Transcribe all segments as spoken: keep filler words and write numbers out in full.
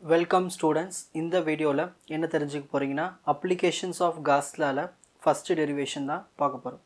Welcome students. In the video la enna therinjikka poringina applications of Gauss law la first derivation da paakaporum.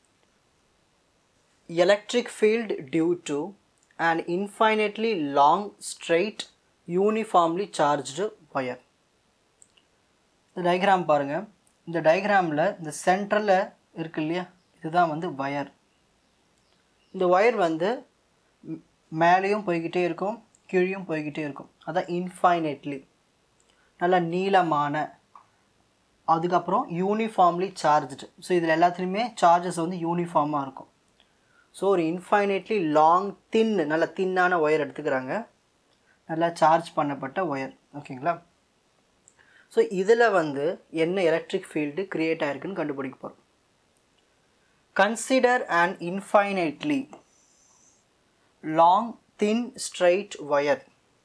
Electric field due to an infinitely long straight uniformly charged wire. The diagram பாருங்க. இந்த diagramல இந்த சென்டர்ல இருக்கு இல்லையா, இதுதான் வந்து wire. இந்த wire வந்து மேலேயும் போய்கிட்டே இருக்கும், கீழேயும் போய்கிட்டே இருக்கும். அதான் infinitely நல்ல நீளமான, அதுக்கப்புறம் uniformly charged. ஸோ இதில் எல்லாத்துலேயுமே சார்ஜஸ் வந்து யூனிஃபார்மாக இருக்கும். ஸோ ஒரு infinitely long thin நல்ல தின்னான ஒயர் எடுத்துக்கிறாங்க, நல்லா சார்ஜ் பண்ணப்பட்ட ஒயர். ஓகேங்களா? ஸோ இதில் வந்து என்ன எலக்ட்ரிக் ஃபீல்டு க்ரியேட் ஆகிருக்குன்னு கண்டுபிடிக்க போகிறோம். Consider an infinitely long thin straight wire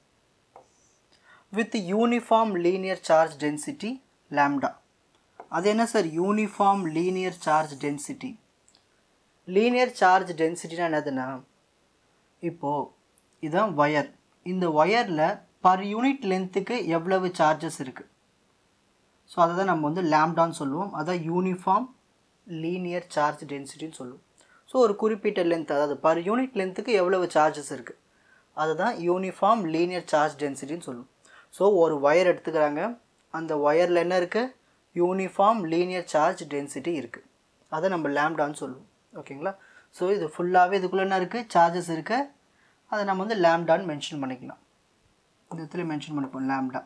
with uniform linear charge density lambda. அது என்ன sir uniform linear charge density? Linear charge டென்சிட்டினா என்னதுன்னா, இப்போது இதுதான் ஒயர். இந்த ஒயரில் பர் யூனிட் லென்த்துக்கு எவ்வளவு சார்ஜஸ் இருக்குது, ஸோ அதை தான் நம்ம வந்து லேம்டான்னு சொல்லுவோம். அதான் யூனிஃபார்ம் லீனியர் சார்ஜ் டென்சிட்டின்னு சொல்லுவோம். ஸோ ஒரு குறிப்பிட்ட லென்த், அதாவது பர் யூனிட் லென்த்துக்கு எவ்வளவு சார்ஜஸ் இருக்குது, அதுதான் யூனிஃபார்ம் லீனியர் சார்ஜ் டென்சிட்டின்னு சொல்லுவோம். ஸோ ஒரு ஒயர் எடுத்துக்கிறாங்க, அந்த ஒயரில் என்ன இருக்குது, யூனிஃபார்ம் லீனியர் சார்ஜ் டென்சிட்டி இருக்குது. அதை நம்ம லேம்டான்னு சொல்லுவோம். ஓகேங்களா? ஸோ இது ஃபுல்லாகவே இதுக்குள்ளே என்ன இருக்குது, சார்ஜஸ் இருக்குது. அதை நம்ம வந்து லேம்டான்னு மென்ஷன் பண்ணிக்கலாம். இந்த இடத்துல மென்ஷன் பண்ணிப்போம் lambda.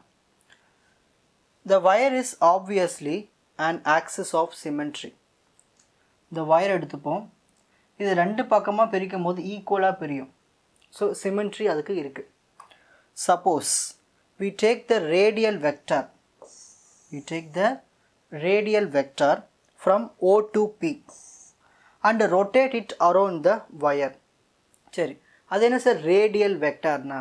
The wire is obviously an axis of symmetry. இந்த ஒயர் எடுத்துப்போம், இது ரெண்டு பக்கமாக பிரிக்கும் போது ஈக்குவலாக பிரியும். ஸோ சிமெட்ரி அதுக்கு இருக்குது. Suppose we take the radial vector, we take the radial vector from O to P and rotate it around the wire. சரி, அது என்ன சார் ரேடியல் வெக்டார்னா?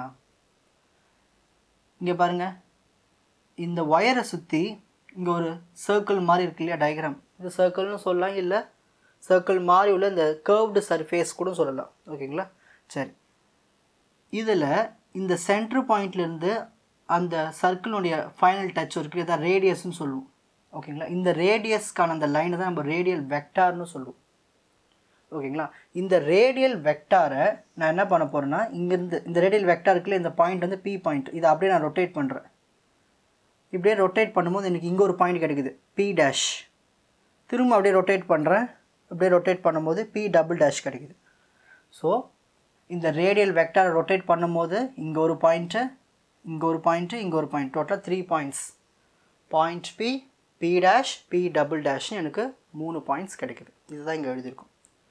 இங்கே பாருங்கள், இந்த ஒயரை சுற்றி இங்கே ஒரு சர்க்கிள் மாதிரி இருக்கு இல்லையா, டயக்ராம். இது சர்க்கிள்னு சொல்லலாம், இல்லை சர்க்கிள் மாதிரி உள்ள இந்த கர்வ்டு சர்ஃபேஸ் கூட சொல்லலாம். ஓகேங்களா? சரி, இதில் இந்த சென்ட்ரு பாயிண்ட்லேருந்து அந்த சர்க்கிளுடைய ஃபைனல் டச் இருக்குது, இதான் ரேடியஸ்ன்னு சொல்லுவோம். ஓகேங்களா? இந்த ரேடியஸ்க்கான அந்த லைனை தான் நம்ம ரேடியல் வெக்டார்னு சொல்லுவோம். ஓகேங்களா? இந்த ரேடியல் வெக்டாரை நான் என்ன பண்ண போகிறேன்னா, இங்கேருந்து இந்த ரேடியல் வெக்டாருக்குள்ள இந்த பாயிண்ட் வந்து பி பாயிண்ட், இதை அப்படியே நான் ரொட்டேட் பண்ணுறேன். இப்படியே ரொட்டேட் பண்ணும்போது எனக்கு இங்கே ஒரு பாயிண்ட் கிடைக்குது, பி டேஷ். திரும்ப அப்படியே ரொட்டேட் பண்ணுறேன், அப்படியே ரொட்டேட் பண்ணும்போது பி டபுள் டேஷ் கிடைக்குது. ஸோ இந்த ரேடியல் வெக்டாரை ரொட்டேட் பண்ணும்போது இங்கே ஒரு பாயிண்ட்டு, இங்கே ஒரு பாயிண்ட்டு, இங்கே ஒரு பாயிண்ட், டோட்டலாக three points. Point P, P dash, P double டேஷ்னு எனக்கு மூணு பாயிண்ட்ஸ் கிடைக்குது. இதுதான் இங்கே எழுதியிருக்கும்.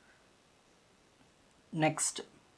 நெக்ஸ்ட்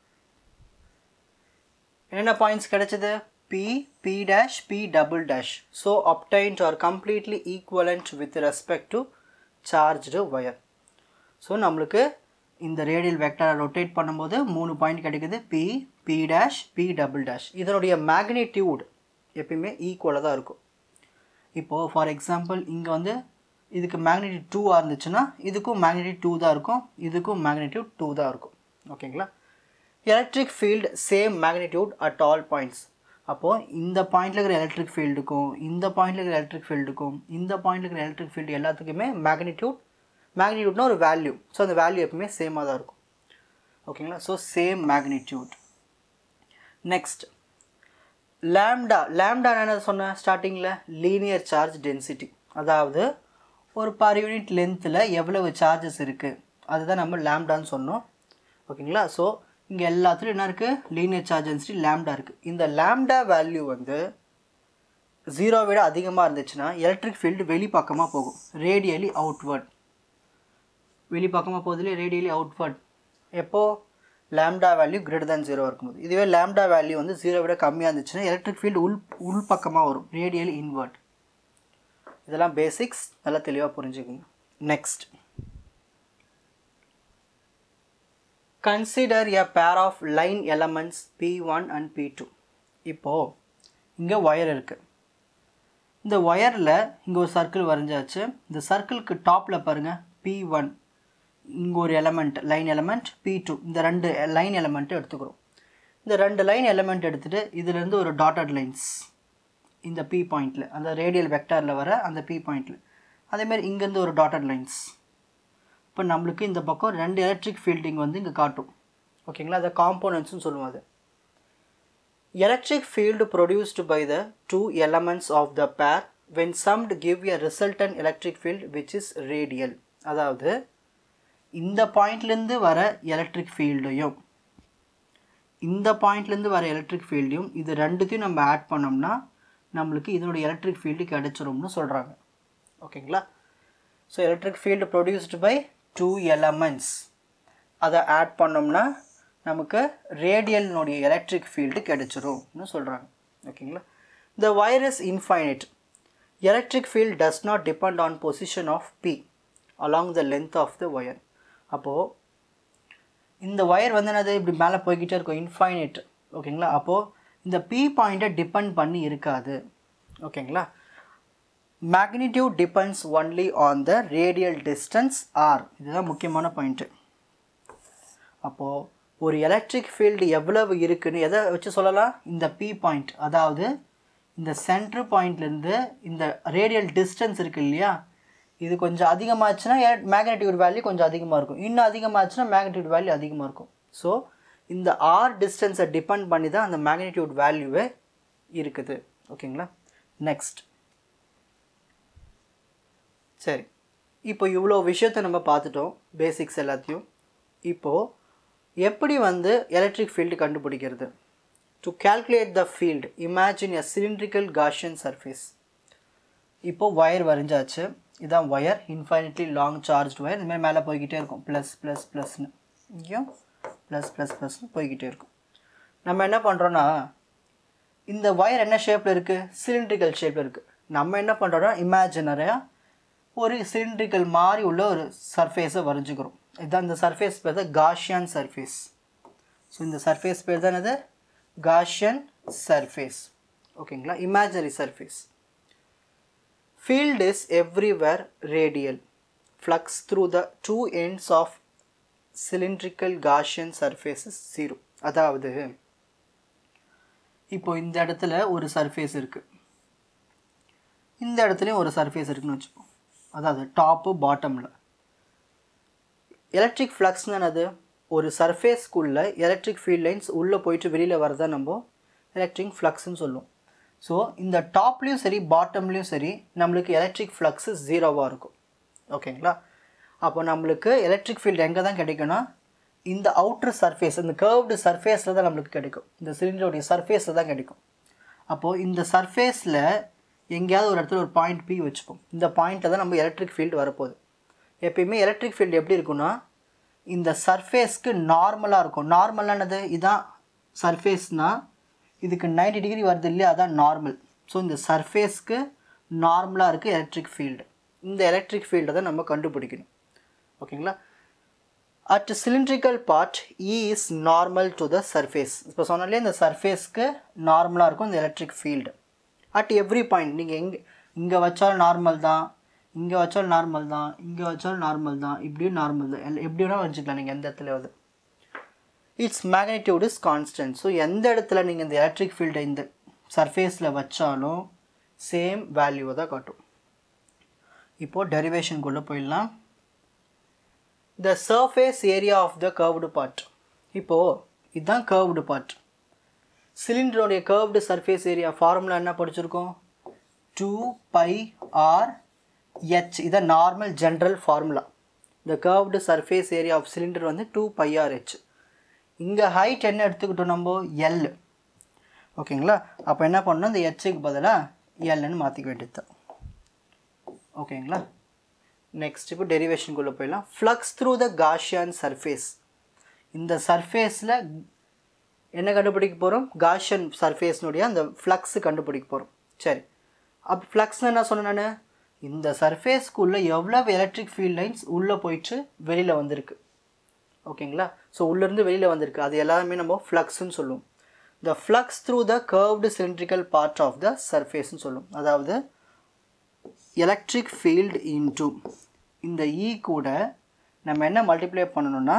என்னென்ன பாயிண்ட்ஸ் கிடைச்சது? P, P dash, P double dash. So obtained or completely equivalent with respect to charged wire. So நம்மளுக்கு இந்த ரேடியல் வெக்டாரை ரொட்டேட் பண்ணும்போது மூணு பாயிண்ட் கிடைக்குது, P, P dash, P double dash. இதனுடைய மேக்னிடியூட் எப்பயுமே ஈக்குவலாக தான் இருக்கும். இப்போது ஃபார் எக்ஸாம்பிள் இங்கே வந்து இதுக்கு மேக்னிடியூட் டூவாக இருந்துச்சுன்னா இதுக்கும் மேக்னிடியூட் டூ தான் இருக்கும், இதுக்கும் மேக்னிடியூட் டூ தான் இருக்கும். ஓகேங்களா? Electric field same magnitude at all points. அப்போது இந்த பாயிண்டில் இருக்கிற எலக்ட்ரிக் ஃபீல்டுக்கும் இந்த பாயிண்டில் இருக்கிற எலக்ட்ரிக் ஃபீல்டுக்கும் இந்த பாயிண்டில் இருக்கிற எலக்ட்ரிக் ஃபீல்டு எல்லாத்துக்குமே மேக்னிடியூட், மேக்னிடியூட்னா ஒரு வேல்யூ. ஸோ அந்த வேல்யூ எப்பவுமே சேமாக தான் இருக்கும். ஓகேங்களா? So same magnitude. Next lambda. Lambda என்ன சொன்னேன் ஸ்டார்டிங்கில்? Linear charge density. அதாவது ஒரு பர் யூனிட் லென்த்தில் எவ்வளவு சார்ஜஸ் இருக்குது, அதுதான் நம்ம லேம்டான்னு சொன்னோம். ஓகேங்களா? ஸோ இங்கே எல்லாத்துலையும் என்ன இருக்குது, லீனியர் சார்ஜ் டென்சிட்டி லேம்டா இருக்குது. இந்த லேம்டா வேல்யூ வந்து ஜீரோ விட அதிகமாக இருந்துச்சுன்னா எலக்ட்ரிக் ஃபீல்டு வெளி பக்கமாக போகும், ரேடியலி அவுட்வர்ட். வெளி பக்கமாக போகுதுலேயே ரேடியலி அவுட்வர்ட். எப்போது? Lambda value greater than zero இருக்கும்போது. இதுவே லேம்டா வேல்யூ வந்து ஜீரோ விட கம்மியாக இருந்துச்சுன்னா எலக்ட்ரிக் ஃபீல்டு உள் உள் பக்கமாக வரும், ரேடியலி இன்வர்ட். இதெல்லாம் பேசிக்ஸ், நல்லா தெளிவாக புரிஞ்சுக்குங்க. Next consider a pair of line elements P one and P two. இப்போது இங்கே ஒயர் இருக்குது, இந்த ஒயரில் இங்கே ஒரு சர்க்கிள் வரைஞ்சாச்சு. இந்த சர்க்கிளுக்கு டாப்பில் பாருங்கள் P one, இங்கே ஒரு element line element, P two, இந்த ரெண்டு லைன் எலமெண்ட்டு எடுத்துக்கிறோம். இந்த ரெண்டு லைன் எலிமெண்ட் எடுத்துட்டு இதிலிருந்து ஒரு டாட்டட் லைன்ஸ் இந்த P பாயிண்டில், அந்த ரேடியல் வெக்டாரில் வர அந்த P பாயிண்டில். அதேமாதிரி இங்கேருந்து ஒரு டாட்டட் லைன்ஸ். இப்போ நம்மளுக்கு இந்த பக்கம் ரெண்டு எலக்ட்ரிக் ஃபீல்டிங் வந்து இங்கே காட்டும். ஓகேங்களா, அதை காம்போனன்ட்ஸ்னு சொல்லுவோம். அது electric field produced by the two elements of the pair when summed give a resultant electric field which is radial. அதாவது இந்த பாயிண்ட்லேருந்து வர எலக்ட்ரிக் ஃபீல்டையும் இந்த பாயிண்ட்லேருந்து வர எலக்ட்ரிக் ஃபீல்டையும் இது ரெண்டுத்தையும் நம்ம ஆட் பண்ணோம்னா நம்மளுக்கு இதனுடைய எலக்ட்ரிக் ஃபீல்டு கிடைச்சிரும்னு சொல்கிறாங்க. ஓகேங்களா, so electric field produced by two elements அதை ஆட் பண்ணோம்னா நமக்கு ரேடியல்னுடைய எலக்ட்ரிக் ஃபீல்டு கிடைச்சிரும்னு சொல்கிறாங்க. ஓகேங்களா, the wire is infinite. Electric field does not depend on position of P along the length of the wire. அப்போது இந்த ஒயர் வந்து என்னது இப்படி மேலே போய்கிட்டே இருக்கும், இன்ஃபைனைட். ஓகேங்களா, அப்போது இந்த P பாயிண்ட்டை டிபெண்ட் பண்ணி இருக்காது. ஓகேங்களா, magnitude depends only on the radial distance R. இதுதான் முக்கியமான பாயிண்ட்டு. அப்போது ஒரு எலக்ட்ரிக் ஃபீல்டு எவ்வளவு இருக்குன்னு எதை வச்சு சொல்லலாம்? இந்த P பாயிண்ட், அதாவது இந்த சென்ட்ரு பாயிண்ட்லேருந்து இந்த ரேடியல் டிஸ்டன்ஸ் இருக்குது இல்லையா, இது கொஞ்சம் அதிகமாச்சுன்னா மேக்னெட்டியூட் வேல்யூ கொஞ்சம் அதிகமாக இருக்கும், இன்னும் அதிகமாச்சுன்னா மேக்னெட்டியூட் வேல்யூ அதிகமாக இருக்கும். ஸோ இந்த ஆர் டிஸ்டன்ஸை டிபெண்ட் பண்ணி தான் அந்த மேக்னெட்டியூட் வேல்யூவே இருக்குது. ஓகேங்களா, நெக்ஸ்ட். சரி, இப்போ இவ்வளோ விஷயத்தை நம்ம பார்த்துட்டோம், பேசிக்ஸ் எல்லாத்தையும். இப்போது எப்படி வந்து எலக்ட்ரிக் ஃபீல்டு கண்டுபிடிக்கிறது? To calculate the field imagine a cylindrical Gaussian surface. இப்போது ஒயர் வரைஞ்சாச்சு, இதுதான் wire, infinitely long charge wire. இதுமாதிரி மேலே போய்கிட்டே இருக்கும், ப்ளஸ் ப்ளஸ் ப்ளஸ்னு, இங்கேயும் ப்ளஸ் ப்ளஸ் ப்ளஸ்னு போய்கிட்டே இருக்கும். நம்ம என்ன பண்ணுறோன்னா, இந்த ஒயர் என்ன ஷேப்பில் இருக்குது? சிலிண்ட்ரிக்கல் ஷேப்பில் இருக்குது. நம்ம என்ன பண்ணுறோன்னா இமேஜினரியாக ஒரு சிலிண்ட்ரிக்கல் மாதிரி உள்ள ஒரு சர்ஃபேஸை வரைஞ்சிக்கிறோம். இதுதான் இந்த சர்ஃபேஸ் பேர் தான் காஷியன் சர்ஃபேஸ். ஸோ இந்த சர்ஃபேஸ் பேர் தான் என்னது? Gaussian surface. ஓகேங்களா, imaginary surface. Field is everywhere radial. Flux through the two ends of cylindrical Gaussian surface is zero. அதாவது இப்போ இந்த இடத்துல ஒரு சர்ஃபேஸ் இருக்குது, இந்த இடத்துலையும் ஒரு சர்ஃபேஸ் இருக்குன்னு வச்சுப்போம். அதாவது டாப்பு பாட்டமில் எலக்ட்ரிக் ஃப்ளக்ஸ்னு என்னது? ஒரு சர்ஃபேஸ்க்குள்ளே எலக்ட்ரிக் ஃபீல்ட் லைன்ஸ் உள்ளே போயிட்டு வெளியில் வரதான் நம்ம எலக்ட்ரிக் ஃப்ளக்ஸ்ன்னு சொல்லுவோம். ஸோ இந்த டாப்லேயும் சரி பாட்டம்லேயும் சரி நம்மளுக்கு எலக்ட்ரிக் ஃப்ளக்ஸு ஜீரோவாக இருக்கும். ஓகேங்களா, அப்போ நம்மளுக்கு எலக்ட்ரிக் ஃபீல்டு எங்கே தான் கிடைக்கும்னா இந்த அவுட்ரு சர்ஃபேஸ், இந்த கர்வ்டு சர்ஃபேஸில் தான் நம்மளுக்கு கிடைக்கும், இந்த சிலிண்டருடைய சர்ஃபேஸில் தான் கிடைக்கும். அப்போது இந்த சர்ஃபேஸில் எங்கேயாவது ஒரு இடத்துல ஒரு பாயிண்ட் P வச்சுப்போம். இந்த பாயிண்ட்டில் தான் நம்ம எலக்ட்ரிக் ஃபீல்டு வரப்போகுது. எப்பயுமே எலக்ட்ரிக் ஃபீல்டு எப்படி இருக்குன்னா இந்த சர்ஃபேஸ்க்கு நார்மலாக இருக்கும். நார்மலானது இதுதான் சர்ஃபேஸ்னால் இதுக்கு நைன்டி டிகிரி வருது இல்லையா, அதான் நார்மல். ஸோ இந்த சர்ஃபேஸ்க்கு நார்மலாக இருக்குது எலக்ட்ரிக் ஃபீல்டு. இந்த எலக்ட்ரிக் ஃபீல்டை தான் நம்ம கண்டுபிடிக்கணும். ஓகேங்களா, at cylindrical part E is normal to the surface. இப்போ சொன்னாலே இந்த சர்ஃபேஸ்க்கு நார்மலாக இருக்கும் இந்த electric field. At every point, நீங்கள் எங்கே இங்கே வச்சாலும் நார்மல் தான், இங்கே வச்சாலும் நார்மல் தான், இங்கே வச்சாலும் நார்மல் தான், இப்படியும் நார்மல் தான், எல் எப்படி வேணால் வச்சுக்கலாம் நீங்கள் எந்த இடத்துல வந்து. It's magnitude is constant. So எந்த இடத்துல நீங்கள் இந்த எலக்ட்ரிக் ஃபீல்டை இந்த சர்ஃபேஸில் வச்சாலும் சேம் வேல்யூவை தான் காட்டும். இப்போது டெரிவேஷனுக்குள்ளே போயிடலாம். The surface area of the curved part. இப்போது இதுதான் கர்வ்டு பார்ட். சிலிண்டருடைய கர்வ்டு சர்ஃபேஸ் ஏரியா ஃபார்முலா என்ன படிச்சிருக்கோம்? Two pi R H. இதான் நார்மல் ஜென்ரல் ஃபார்முலா. இந்த curved surface area of cylinder வந்து டூ பை ஆர் ஹெச். இங்கே ஹைட் என்ன எடுத்துக்கிட்டோம் நம்ம? எல். ஓகேங்களா, அப்போ என்ன பண்ணணும், இந்த ஹெச்சுக்கு பதிலாக எல்னு மாற்றிக்க வேண்டியது தான். ஓகேங்களா, நெக்ஸ்ட் இப்போ டெரிவேஷனுக்குள்ளே போயிடலாம். Flux through the Gaussian surface. இந்த சர்ஃபேஸில் என்ன கண்டுபிடிக்க போகிறோம்? காஷியன் சர்ஃபேஸ்னுடைய அந்த ஃப்ளக்ஸு கண்டுபிடிக்க போகிறோம். சரி, அப்போ ஃப்ளக்ஸ்னு என்ன சொன்னேன் நான்? இந்த சர்ஃபேஸ்க்குள்ளே எவ்வளோ எலக்ட்ரிக் ஃபீல்ட் லைன்ஸ் உள்ளே போயிட்டு வெளியில் வந்திருக்கு. ஓகேங்களா, ஸோ உள்ளேருந்து வெளியில் வந்திருக்கு, அது எல்லாமே நம்ம ஃப்ளக்ஸ்ன்னு சொல்லுவோம். The flux through the curved cylindrical part of the சர்ஃபேஸ்ன்னு சொல்லுவோம். அதாவது எலக்ட்ரிக் ஃபீல்டு இன்டூ இந்த இ கூட நம்ம என்ன மல்டிப்ளை பண்ணணும்னா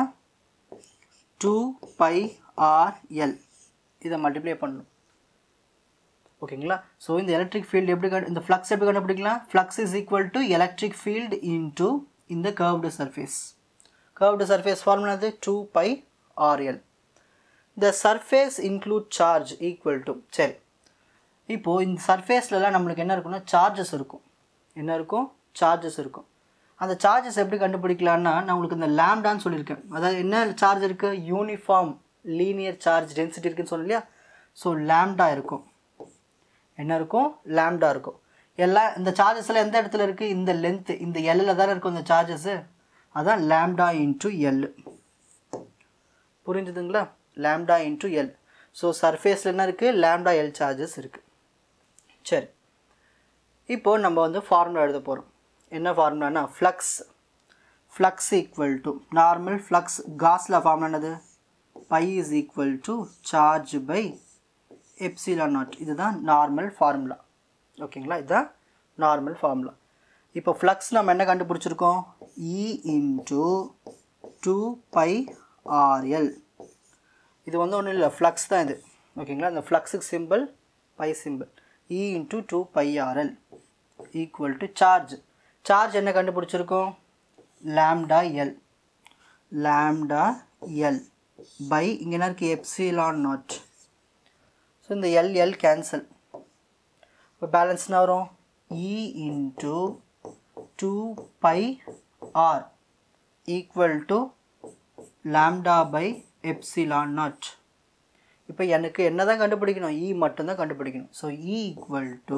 டூ பை ஆர் எல் இதை மல்டிப்ளை பண்ணணும். ஓகேங்களா. ஸோ இந்த எலக்ட்ரிக் ஃபீல்டு எப்படி கண்டு இந்த ஃப்ளக்ஸ் எப்படி கண்டுபிடிக்கலாம்? Flux is equal to electric field into இந்த curved surface. Curved surface formula அது டூ பை ஆர்எல். இந்த surface include charge equal to, சரி இப்போது இந்த சர்ஃபேஸ்லலாம் நம்மளுக்கு என்ன இருக்குன்னா சார்ஜஸ் இருக்கும். என்ன இருக்கும்? சார்ஜஸ் இருக்கும். அந்த சார்ஜஸ் எப்படி கண்டுபிடிக்கலான்னா, நான் உங்களுக்கு இந்த லேம்டான்னு சொல்லியிருக்கேன். அதாவது என்ன சார்ஜ் இருக்குது? யூனிஃபார்ம் லீனியர் சார்ஜ் டென்சிட்டி இருக்குன்னு சொன்னோம் இல்லையா? ஸோ லேம்டா இருக்கும். என்ன இருக்கும்? லேம்டா இருக்கும். எல்லாம் இந்த சார்ஜஸ் எல்லாம் எந்த இடத்துல இருக்குது? இந்த லென்த்து இந்த எல்லில் தானே இருக்கும் இந்த சார்ஜஸ்ஸு. அதான் லேம்டா இன்ட்டு எல். புரிஞ்சுதுங்களா? Lambda into L. ஸோ சர்ஃபேஸில் என்ன இருக்குது? லேம்டா எல் சார்ஜஸ் இருக்குது. சரி, இப்போது நம்ம வந்து ஃபார்முலா எழுத போகிறோம். என்ன ஃபார்முலானா flux flux equal to normal flux. காஸில் ஃபார்முலா என்னது? Phi is equal to charge by epsilon naught. இதுதான் நார்மல் ஃபார்முலா. ஓகேங்களா, இதுதான் நார்மல் ஃபார்முலா. இப்போ ஃப்ளக்ஸ் நம்ம என்ன கண்டுபிடிச்சிருக்கோம்? E into two pi R L. இது வந்து ஒன்றும் இல்லை, ஃப்ளக்ஸ் தான் இது. ஓகேங்களா, இந்த ஃப்ளக்ஸுக்கு simple by simple. E into two pi R L equal to charge. Charge என்ன கண்டுபிடிச்சிருக்கோம்? Lambda L. Lambda L by இங்கே என்ன இருக்குது? Epsilon naught. ஸோ இந்த எல் எல் கேன்சல். இப்போ பேலன்ஸ் என்ன வரும்? E into two pi R equal to lambda by epsilon naught. இப்போ எனக்கு என்ன தான் கண்டுபிடிக்கணும்? இ மட்டும்தான் கண்டுபிடிக்கணும். So E equal to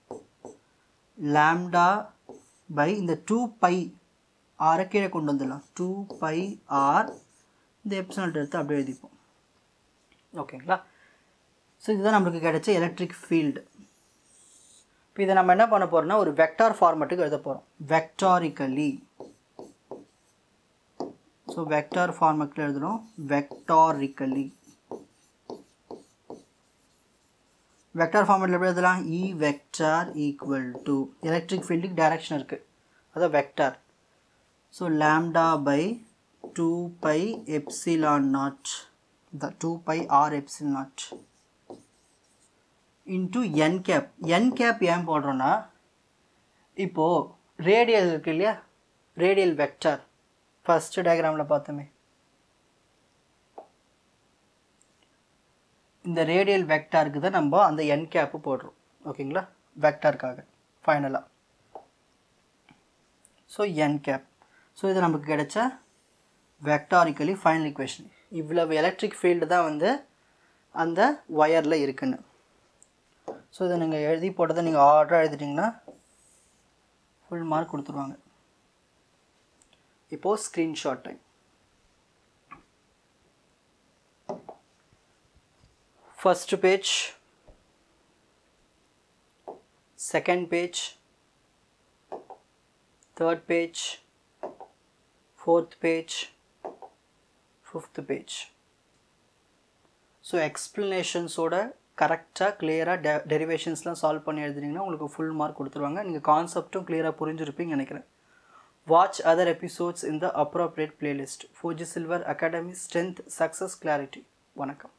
lambda by இந்த டூ பை ஆரை கீழே கொண்டு வந்துடலாம். டூ பை ஆர் இந்த எப்சிலான் எடுத்து அப்படியே எழுதிப்போம். ஓகேங்களா. ஸோ இதுதான் நம்மளுக்கு கிடைச்ச எலக்ட்ரிக் ஃபீல்டு. இப்போ இதை நம்ம என்ன பண்ண போகிறோம்னா ஒரு வெக்டார் ஃபார்மேட்டுக்கு எழுத போகிறோம். வெக்டாரிக்கலி. ஸோ வெக்டார் ஃபார்மேட்டில் எழுதுகிறோம். வெக்டாரிக்கலி வெக்டார் ஃபார்மேட்டில் எப்படி எழுதலாம்? E vector equal to electric ஃபீல்டுக்கு டைரக்ஷன் இருக்குது, அதான் vector. So lambda by two pi epsilon naught, the two pi R epsilon naught into N cap. N cap ஏன் போடுறோன்னா, இப்போது ரேடியல் இருக்குது இல்லையா? ரேடியல் வெக்டார் ஃபஸ்ட்டு டயக்ராமில் பார்த்தோமே, இந்த ரேடியல் வெக்டாருக்கு தான் நம்ம அந்த என் கேப்பு போடுறோம். ஓகேங்களா, வெக்டாருக்காக ஃபைனலாக. ஸோ என் கேப். ஸோ இது நமக்கு கிடைச்ச வெக்டாரிக்கலி ஃபைனல் ஈக்குவேஷன். இவ்வளவு எலக்ட்ரிக் ஃபீல்டு தான் வந்து அந்த ஒயரில் இருக்குன்னு. ஸோ இதை நீங்கள் எழுதி போட்டதை நீங்கள் ஆர்டராக எழுதிட்டிங்கன்னா ஃபுல் மார்க் கொடுத்துருவாங்க. இப்போது screenshot time. First page, second page, third page, fourth page, fifth page. So explanations ஓட கரெக்டாக கிளியராக டெரிவேஷன்ஸ்லாம் சால்வ் பண்ணி எழுதுனீங்கன்னா உங்களுக்கு ஃபுல் மார்க் கொடுத்துருவாங்க. நீங்கள் கான்செப்டும் கிளியராக புரிஞ்சிருப்பீங்கன்னு நினைக்கிறேன். Watch other episodes in the appropriate playlist. Fuji Silver Academy Strength Success Clarity. வணக்கம்.